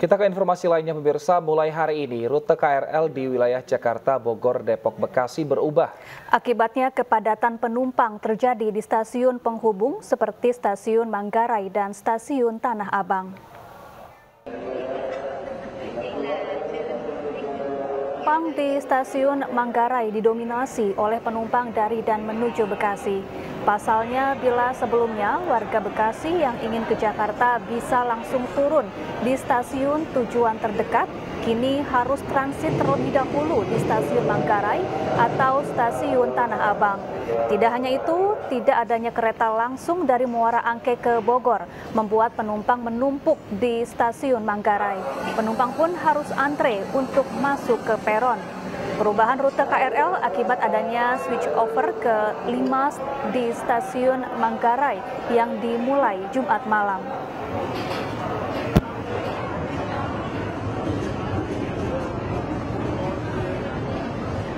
Kita ke informasi lainnya pemirsa, mulai hari ini rute KRL di wilayah Jakarta, Bogor, Depok, Bekasi berubah. Akibatnya kepadatan penumpang terjadi di stasiun penghubung seperti stasiun Manggarai dan stasiun Tanah Abang. Penumpang di stasiun Manggarai didominasi oleh penumpang dari dan menuju Bekasi. Pasalnya, bila sebelumnya warga Bekasi yang ingin ke Jakarta bisa langsung turun di stasiun tujuan terdekat, kini harus transit terlebih dahulu di stasiun Manggarai atau stasiun Tanah Abang. Tidak hanya itu, tidak adanya kereta langsung dari Muara Angke ke Bogor membuat penumpang menumpuk di stasiun Manggarai. Penumpang pun harus antre untuk masuk ke peron. Perubahan rute KRL akibat adanya switch over ke 5 di stasiun Manggarai yang dimulai Jumat malam.